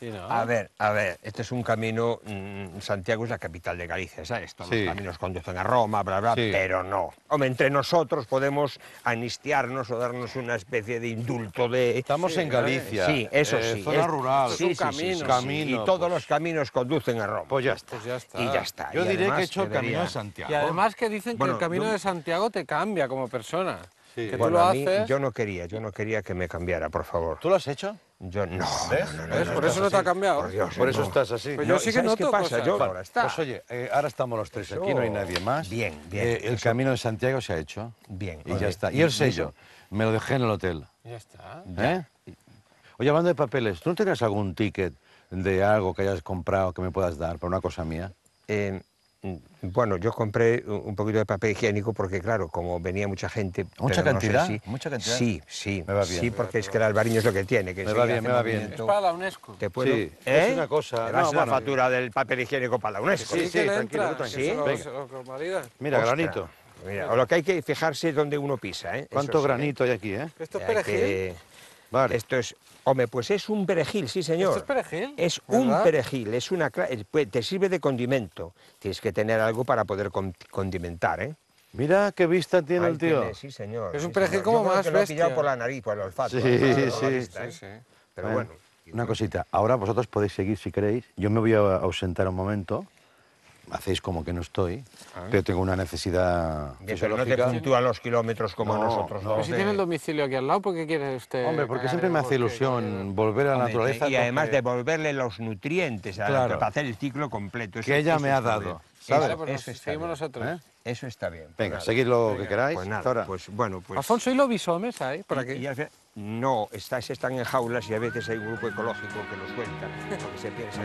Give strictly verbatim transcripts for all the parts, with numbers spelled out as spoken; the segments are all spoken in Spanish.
Sí, ¿no? A ver, a ver, este es un camino, mmm, Santiago es la capital de Galicia, ¿sabes? Todos Sí. los caminos conducen a Roma, bla, bla, Sí. pero no. Hombre, entre nosotros podemos anistiarnos o darnos una especie de indulto de... Estamos en Galicia. Sí, eso eh, sí. Zona es- rural. Esto es un sí, sí, sí, camino. sí, sí. Camino, Y todos pues. los caminos conducen a Roma. Pues ya está. Pues ya está. Y ya está. Yo Y diré que además he hecho el debería- Camino de Santiago. Y además que dicen Bueno, que el Camino yo- de Santiago te cambia como persona. Sí. Que tú Bueno, lo a mí, haces... yo no quería, yo no quería que me cambiara, por favor. ¿Tú lo has hecho? Yo no. ¿Ves? no, no, ¿Ves? no, Por no, eso no te ha cambiado. Por Dios, Por eso no. estás así. Pues No, yo sí que ¿sabes noto qué pasa? cosas. Yo Vale, ahora está. Pues oye, eh, ahora estamos los tres aquí, no hay nadie más. Bien, bien. Eh, el Eso- Camino de Santiago se ha hecho. Bien. Y oye, ya está. Y el sello, me lo dejé en el hotel. Ya está. ¿Eh? Oye, hablando de papeles, ¿tú no tenías algún ticket de algo que hayas comprado que me puedas dar para una cosa mía? Eh, bueno, yo compré un poquito de papel higiénico porque, claro, como venía mucha gente... ¿Mucha pero no sé cantidad? si- ¿Mucha cantidad? Sí, sí. Me va bien. Sí, porque es que el albariño es lo que tiene. Que Me enseguida va bien, hace me va bien. movimiento. Es para la UNESCO. ¿Te puedo? Sí, ¿Eh? es una cosa- ¿Te das no, la bueno, factura del papel higiénico para la UNESCO? Sí, Sí, sí, que le tranquilo, entra, tú que tranquilo. se lo- Venga. se lo convalida. Mira, Ostras. granito. Mira, o lo que hay que fijarse es dónde uno pisa, ¿eh? ¿Cuánto Eso sí, ¿eh? granito hay aquí, eh? ¿Esto es Hay perejil? que- Vale. Esto es... Hombre, pues es un perejil, sí, señor. ¿Esto es perejil? Es un ¿Verdad? perejil, es una... cla- eh, pues, te sirve de condimento. Tienes que tener algo para poder con- condimentar, ¿eh? Mira qué vista tiene Ahí el tío. tiene, sí, señor. Es un sí, perejil señor. como Yo creo más que lo he pillado bestia. por la nariz, por el olfato. Sí, ¿eh? Por la sí, vista, ¿eh? Sí, sí. Pero Eh, bueno. Una cosita, ahora vosotros podéis seguir si queréis. Yo me voy a ausentar un momento. Hacéis como que no estoy, Ah. pero tengo una necesidad Bien, pero no te fisiológica. puntúan los kilómetros como No, nosotros. no. ¿no? Pero si De- tiene el domicilio aquí al lado, ¿por qué quiere usted...? Hombre, porque cagar siempre en me el hace bosque? ilusión volver a la Hombre, naturaleza. y además porque- devolverle los nutrientes a Claro. para hacer el ciclo completo. Eso- Que ella eso me ha está dado, bien. ¿sabes? Vale, pues nos Eso está seguimos bien. nosotros. ¿Eh? Eso está bien. Pues Venga, nada. seguid lo Venga, que queráis. Pues Hasta nada, ahora. pues bueno, pues... Alfonso, ¿y los bisomes ahí, por y- aquí? y al final- no, estas están en jaulas y a veces hay un grupo ecológico que los suelta, porque se piensa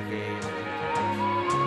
que...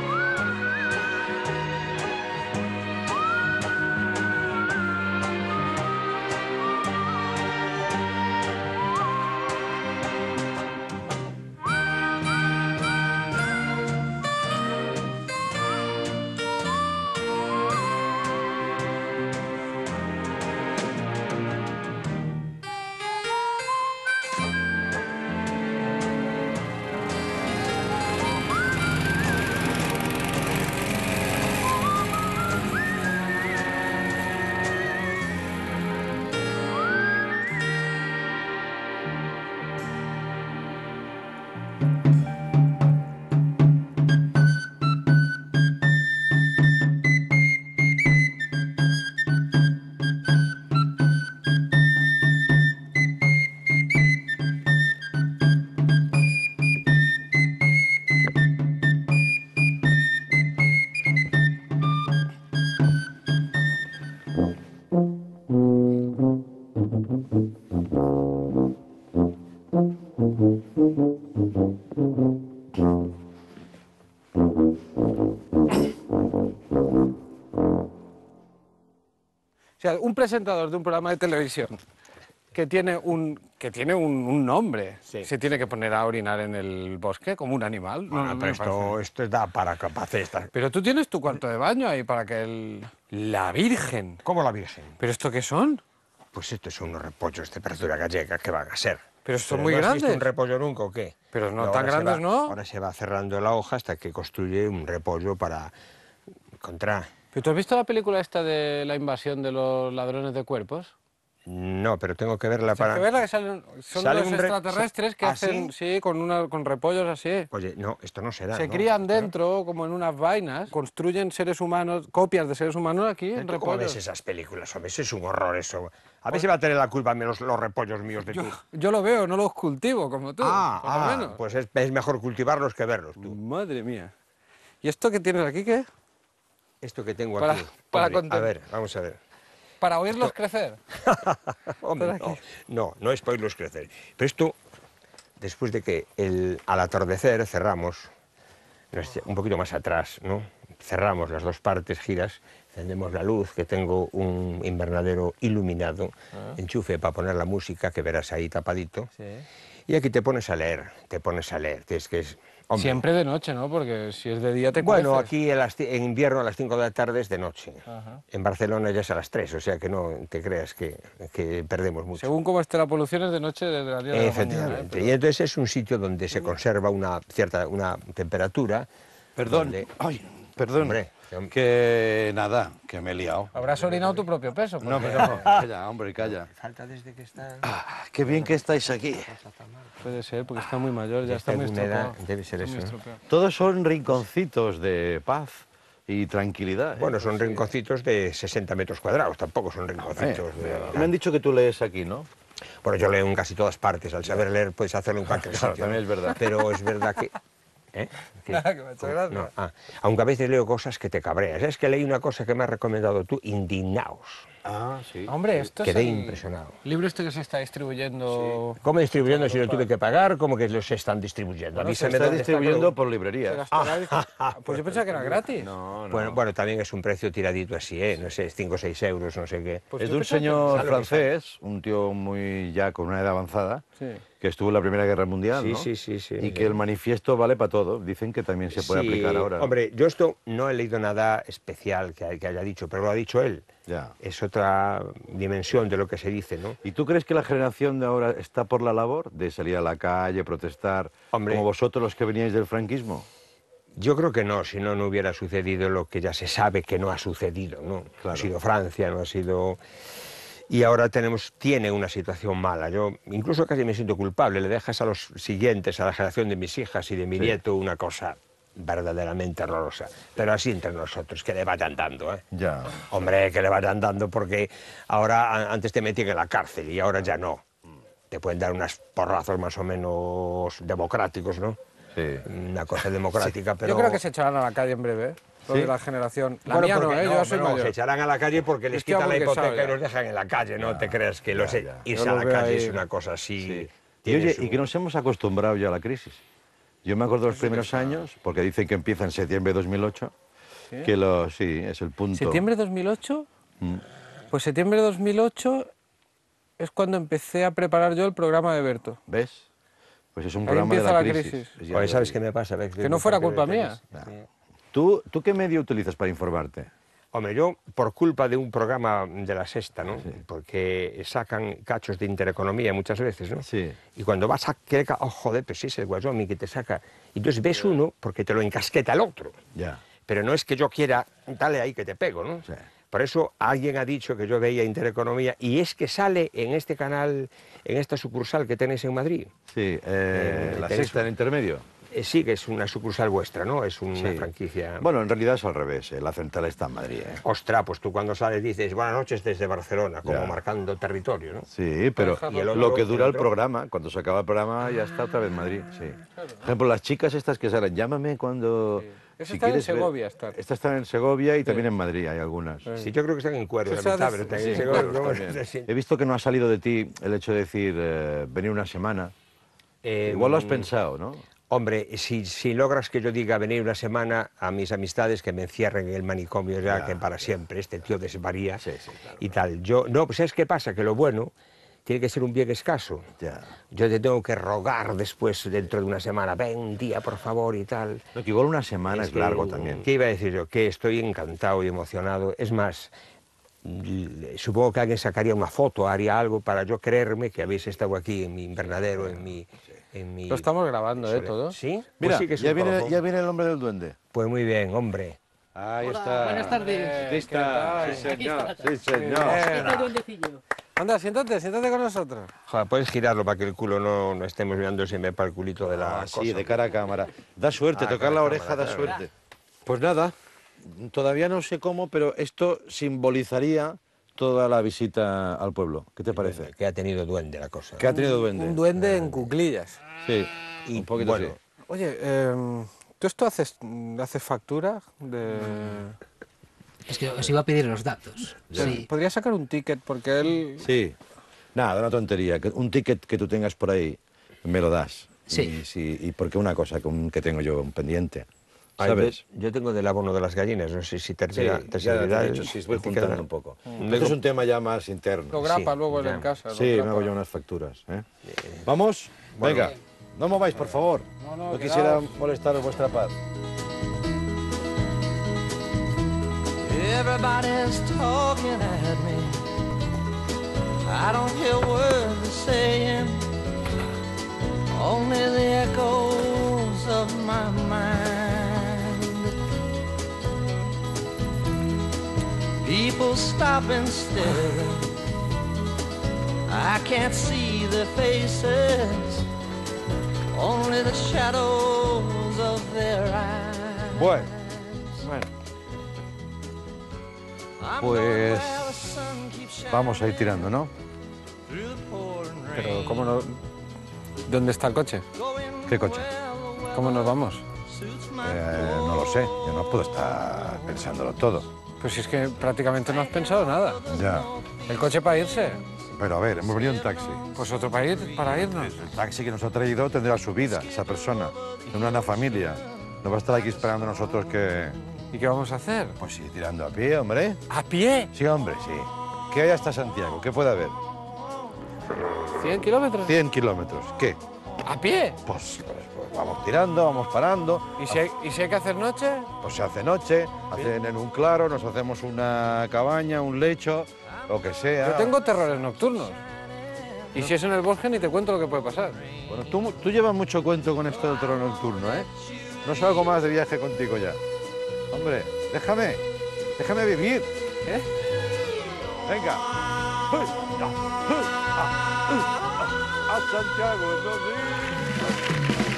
O sea, un presentador de un programa de televisión que tiene un, que tiene un, un nombre, Sí. se tiene que poner a orinar en el bosque como un animal. Bueno, No, no pero me parece. esto, esto da para capacetas. Pero tú tienes tu cuarto de baño ahí para que el... La Virgen. ¿Cómo la Virgen? ¿Pero esto qué son? Pues estos son unos repollos de temperatura gallega, ¿qué van a ser? Pero son ¿Pero muy no has grandes. visto un repollo nunca o qué? Pero no ahora tan se grandes, va- ¿no? Ahora se va cerrando la hoja hasta que construye un repollo para encontrar... ¿Pero tú has visto la película esta de la invasión de los ladrones de cuerpos? No, pero tengo que verla Tienes para... que verla, que salen, son ¿Sale los un re- extraterrestres que ¿Ah, hacen, sí? sí, con, una, con repollos así. Oye, no, esto no será, Se ¿no? crían dentro, como en unas vainas, construyen seres humanos, copias de seres humanos aquí en ¿Tú cómo ves repollos. esas películas, hombre? Eso es un horror, eso. A ver si va a tener la culpa menos los repollos míos de Yo, tú. yo lo veo, no los cultivo como tú, Ah, por lo ah, menos. pues es, es mejor cultivarlos que verlos, tú. Madre mía. ¿Y esto que tienes aquí qué? Esto que tengo Para- aquí... para hombre, contem- a ver, vamos a ver. Para oírlos crecer. Hombre, Por aquí. no, no, no es para irlos crecer. Pero esto, después de que el, al atardecer cerramos, nos- un poquito más atrás, ¿no? Cerramos las dos partes, giras, encendemos la luz, que tengo un invernadero iluminado, Ah. enchufe para poner la música, que verás ahí tapadito, Sí. Y aquí te pones a leer, te pones a leer. Es que es, hombre, Siempre de noche, ¿no? Porque si es de día te bueno, cueces. aquí en, las, en invierno a las cinco de la tarde es de noche. Ajá. En Barcelona ya es a las tres, o sea que no te creas que, que perdemos mucho. Según cómo esté la polución es de noche desde las diez de la mañana. Efectivamente. ¿eh? Pero- Y entonces es un sitio donde se conserva una cierta una temperatura. Perdón, donde- ay, perdón, Hombre, que nada, que me he liado. Habrás orinado tu propio peso. No, porque- pero calla, hombre, calla. Falta desde que está... Ah, qué bien que estáis aquí. Puede ser, porque está muy mayor, ya Está está muy en humedad, estropeado. debe ser Está muy eso, ¿no? estropeado. Todos son rinconcitos de paz y tranquilidad. ¿eh? Bueno, son rinconcitos de sesenta metros cuadrados, tampoco son Eh, rinconcitos de... me han dicho que tú lees aquí, ¿no? Bueno, yo leo en casi todas partes, al saber leer puedes hacerlo en cualquier Claro, sitio. también es verdad. Pero es verdad que... ¿Eh? ¿Qué? Nada, que me ha hecho gracia. No, ah, aunque a veces leo cosas que te cabreas. Es que leí una cosa que me has recomendado tú, Indignaos. Ah, sí. Hombre, esto Quedé es el impresionado. libro este que se está distribuyendo... ¿Cómo distribuyendo si lo tuve que pagar? ¿Cómo que los están distribuyendo? Bueno, se Avísame está dónde está, distribuyendo creo. por Se librerías. gastará, dice- Pues yo pensaba que era gratis. No, no. Bueno, bueno, también es un precio tiradito así, ¿eh? No sé, cinco o seis euros, no sé qué. Pues es yo de un pensaba que- señor ¿sabes lo que francés, un tío muy ya con una edad avanzada, Sí. que estuvo en la Primera Guerra Mundial, Sí, ¿no? sí, sí, sí. Y que el manifiesto vale para todo. Dicen que también se puede Sí, aplicar ahora. Hombre, yo esto no he leído nada especial que, que haya dicho, pero lo ha dicho él. Ya. Es otra dimensión de lo que se dice, ¿no? ¿Y tú crees que la generación de ahora está por la labor de salir a la calle, protestar, Hombre. como vosotros los que veníais del franquismo? Yo creo que no, si no, no hubiera sucedido lo que ya se sabe que no ha sucedido, ¿no? No Claro. ha sido Francia, no ha sido... Y ahora tenemos, tiene una situación mala. Yo incluso casi me siento culpable. Le dejas a los siguientes, a la generación de mis hijas y de mi Sí. nieto, una cosa verdaderamente horrorosa. Pero así entre nosotros, que le vayan dando, ¿eh? Ya. Hombre, que le vayan dando, porque ahora a- antes te metían en la cárcel y ahora ya no. Te pueden dar unos porrazos más o menos democráticos, ¿no? Sí. Una cosa democrática, pero... Yo creo que se echarán a la calle en breve, ¿eh? Lo ¿Sí? de la generación. La Bueno, mía no, porque ¿eh? Yo ya soy pero mayor. se echarán a la calle porque les Estoy quitan la aburguesado hipoteca y ya. los dejan en la calle, no te creas que los ya. irse Yo a lo la veo calle ahí. es una cosa así. Sí. Y, tiene oye, su- y que nos hemos acostumbrado ya a la crisis. Yo me acuerdo de los primeros años, porque dicen que empieza en septiembre de dos mil ocho, ¿Sí? que lo, sí, es el punto. ¿Septiembre de dos mil ocho? Mm. Pues septiembre de dos mil ocho es cuando empecé a preparar yo el programa de Berto. ¿Ves? Pues es un Ahí programa de empieza la la crisis. crisis. Es ya Oye, de- ¿sabes qué me pasa? ¿Ves? Que no fuera culpa mía. ¿Tú, ¿Tú qué medio utilizas para informarte? Hombre, yo, por culpa de un programa de la Sexta, ¿no? Porque sacan cachos de intereconomía muchas veces, ¿no? Sí. Y cuando vas a... que- Oh, joder, pues sí, es el Guayomi que te saca. Y entonces ves uno porque te lo encasqueta el otro. Ya. Pero no es que yo quiera, dale ahí que te pego, ¿no? Sí. Por eso alguien ha dicho que yo veía Intereconomía y es que sale en este canal, en esta sucursal que tenéis en Madrid. Sí, eh, Eh, la tenés- sexta en intermedio. Eh, sí, que es una sucursal vuestra, ¿no? Es una Sí. franquicia. Bueno, en realidad es al revés, eh, la central está en Madrid. ¿eh? Ostras, pues tú cuando sales dices buenas noches desde Barcelona, como Ya. marcando territorio, ¿no? Sí, pero Y el otro- lo que dura el el otro- programa, cuando se acaba el programa ya está otra vez en Madrid. Sí. Por ejemplo, las chicas estas que salen, llámame cuando... Esas están en ver- Segovia, están. Estas están en Segovia y también en Madrid, hay algunas. Sí, yo creo que están en cuero, Sí, la o sea, mitad, de- pero están sí, en en Segovia, cuero, vamos, También. sí. He visto que no ha salido de ti el hecho de decir eh, venir una semana. Eh, Igual lo has pensado, ¿no? Hombre, si, si logras que yo diga venir una semana a mis amistades que me encierren en el manicomio ya, Ya, que para siempre, este tío desvaría Sí, sí, claro. y tal. Yo, no, pues ¿sabes qué pasa? Que lo bueno tiene que ser un bien escaso. Ya. Yo te tengo que rogar después, dentro de una semana, ven un día, por favor, y tal. No, que igual una semana es, que- largo también. ¿Qué iba a decir yo? Que estoy encantado y emocionado. Es más, l- supongo que alguien sacaría una foto, haría algo para yo creerme que habéis estado aquí en mi invernadero, en mi... En mi Lo estamos grabando, ¿eh? sole- Todo. ¿Sí? Pues Mira, sí que es ya, un viene, colofón. ya viene el hombre del duende. Pues muy bien, hombre. Ahí Hola, está. buenas tardes. Aquí está. ¿Qué Sí, tal? Aquí señor. está. Sí, señor. Bien. Este duendecillo. Anda, siéntate, siéntate con nosotros. Joder, puedes girarlo para que el culo no, no estemos mirando siempre para el culito de la Ah, sí, cosa. de cara a cámara. Da suerte, Ah, tocar cara a la cámara, oreja da claro. suerte. Pues nada, todavía no sé cómo, pero esto simbolizaría toda la visita al pueblo. ¿Qué te parece? Que ha tenido duende la cosa. ¿Qué ha tenido duende? Un duende en cuclillas. Sí, Y, un poquito bueno, así. Oye, em, ¿tú esto haces, haces factura? De... Es que os iba a pedir los datos. Sí. Podría sacar un ticket porque él... Sí. Nada, una tontería. que Un ticket que tú tengas por ahí, me lo das. Sí. Y, sí, y porque una cosa que, un- que tengo yo, un pendiente. ay, ¿Sabes? Yo tengo del abono de las gallinas, no sé si te, Sí, te, te ya te servirá he el- dicho, sí, voy el ticket. juntando un poco. Luego- Esto es un tema ya más interno. Lo grapa Sí, luego él ya. en casa. lo Sí, me grapa. hago yo unas facturas. ¿eh? ¿Vamos? Venga, no mováis, por favor. No, no, No quedaos. quisiera molestaros vuestra paz. Everybody's talking at me. I don't hear words they're saying, only the echoes of my mind. People stop and stare. I can't see their faces, only the shadows of their eyes. Bueno, Bueno, pues vamos a ir tirando, ¿no? pero ¿cómo no? ¿Dónde está el coche? ¿Qué coche? ¿Cómo nos vamos? Eh, no lo sé, yo no puedo estar pensándolo todo. Pues si es que prácticamente no has pensado nada. Ya, ¿El coche para irse? pero a ver, hemos venido en taxi. Pues otro para ir, para irnos. El taxi que nos ha traído tendrá su vida, esa persona, tendrá una familia. No va a estar aquí esperando a nosotros que... ¿Y qué vamos a hacer? Pues sí, tirando a pie, hombre. ¿A pie? Sí, hombre, sí. ¿Qué hay hasta Santiago? ¿Qué puede haber? ¿cien kilómetros? cien kilómetros. ¿Qué? ¿A pie? Pues, pues, pues vamos tirando, vamos parando. ¿Y si, hay, ¿Y si hay que hacer noche? Pues se hace noche, hacen en un claro, nos hacemos una cabaña, un lecho, lo que sea. Yo tengo terrores nocturnos. Y si es en el bosque ni te cuento lo que puede pasar. Bueno, tú, tú llevas mucho cuento con esto del terror nocturno, ¿eh? No salgo más de viaje contigo ya. Hombre, déjame, déjame vivir. ¿Qué? Venga. A Santiago, entonces.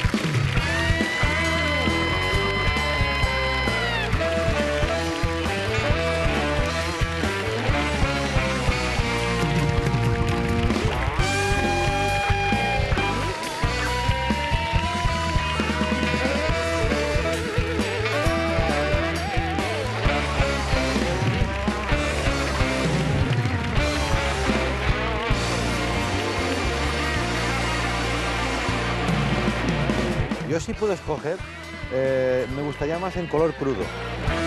Yo sí puedo escoger, eh, me gustaría más en color crudo.